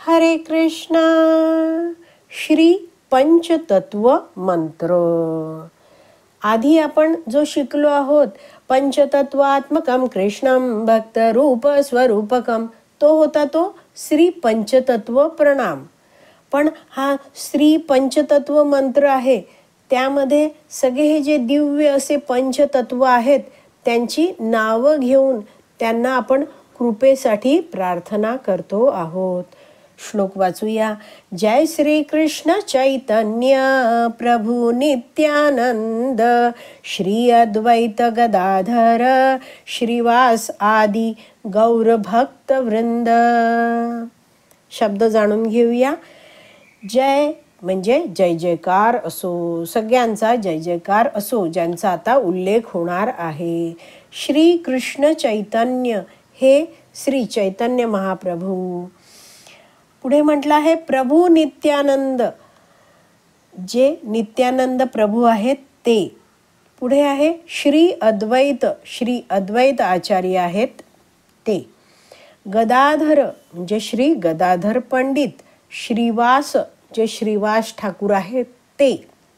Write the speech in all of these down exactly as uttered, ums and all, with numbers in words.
हरे कृष्णा. श्री पंचतत्व मंत्र. आधी आपण जो शिकलो आहोत पंचतत्वात्मकम कृष्णम भक्त रूप स्वरूपकम, तो होता तो श्री पंचतत्व प्रणाम. पण हा श्री पंचतत्व मंत्र आहे, त्यामध्ये सगळे हे जे दिव्य असे पंचतत्व आहेत त्यांची नावं घेऊन त्यांना आपण कृपेसाठी प्रार्थना करतो आहोत. श्लोक वाचूया. जय श्री कृष्ण चैतन्य प्रभु नित्यानंद श्री अद्वैत गदाधर श्रीवास आदि गौर भक्त वृंद. शब्द जाणून घेऊया. जय म्हणजे जय जयकार असो, सगळ्यांचा जय जयकार असो ज्यांचा आता उल्लेख होणार आहे. श्री कृष्ण चैतन्य हे श्री चैतन्य महाप्रभू. पुढे म्हटलं आहे प्रभू नित्यानंद, जे नित्यानंद प्रभू आहेत ते. पुढे आहे श्री अद्वैत, श्री अद्वैत आचार्य आहेत ते. गदाधर म्हणजे श्री गदाधर पंडित. श्रीवास जे श्रीवास ठाकूर आहेत ते.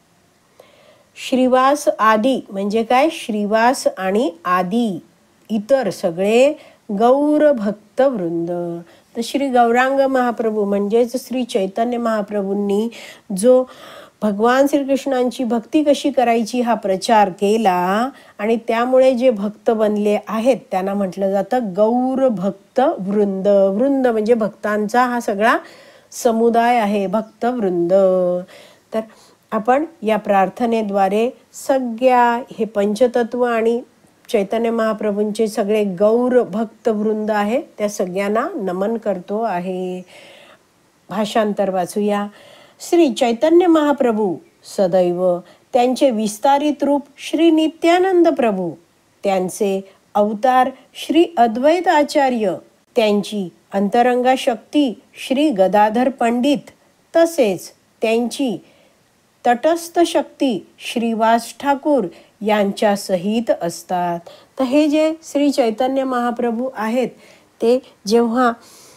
श्रीवास आदी म्हणजे काय, श्रीवास आणि आदी इतर सगळे गौर भक्त वृंद. तर श्री गौरांग महाप्रभू म्हणजेच श्री चैतन्य महाप्रभूंनी जो भगवान श्रीकृष्णांची भक्ती कशी करायची हा प्रचार केला आणि त्यामुळे जे भक्त बनले आहेत त्यांना म्हटलं जातं गौर भक्त वृंद. वृंद म्हणजे भक्तांचा हा सगळा समुदाय आहे, भक्त वृंद. तर आपण या प्रार्थनेद्वारे सगळ्या हे पंचतत्व आणि चैतन्य महाप्रभूंचे सगळे गौर भक्त वृंद आहे त्या सगळ्यांना नमन करतो आहे. भाषांतर वाचूया. श्री चैतन्य महाप्रभू सदैव, त्यांचे विस्तारित रूप श्री नित्यानंद प्रभू, त्यांचे अवतार श्री अद्वैत आचार्य, त्यांची अंतरंगा शक्ती श्री गदाधर पंडित, तसेच त्यांची तटस्थ शक्ती श्रीवास ठाकूर यांच्या सहित असतात. तर हे जे श्री चैतन्य महाप्रभू आहेत ते जेव्हा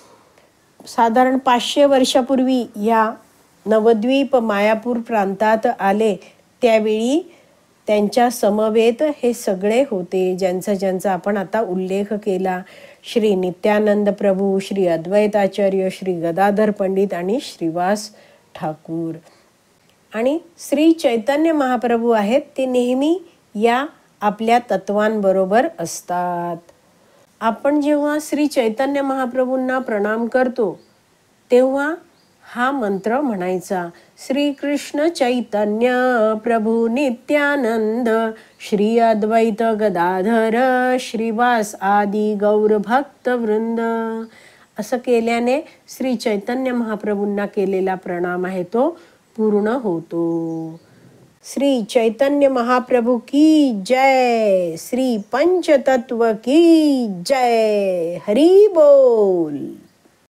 साधारण पाचशे वर्षापूर्वी या नवद्वीप मायापूर प्रांतात आले त्यावेळी त्यांच्या समवेत हे सगळे होते ज्यांचा ज्यांचा आपण आता उल्लेख केला. श्री नित्यानंद प्रभू, श्री अद्वैताचार्य, श्री गदाधर पंडित आणि श्रीवास ठाकूर. आणि श्री चैतन्य महाप्रभू आहेत ते नेहमी या आपल्या तत्वांबरोबर असतात. आपण जेव्हा श्री चैतन्य महाप्रभूंना प्रणाम करतो तेव्हा हा मंत्र म्हणायचा. श्री कृष्ण चैतन्य प्रभू नित्यानंद श्री अद्वैत गदाधर श्रीवास आदि गौर भक्त वृंद. असं केल्याने श्री चैतन्य महाप्रभूंना केलेला प्रणाम आहे तो पूर्ण होतो. श्री चैतन्य महाप्रभू की जय. श्री पंचतत्व की जय. हरी बोल.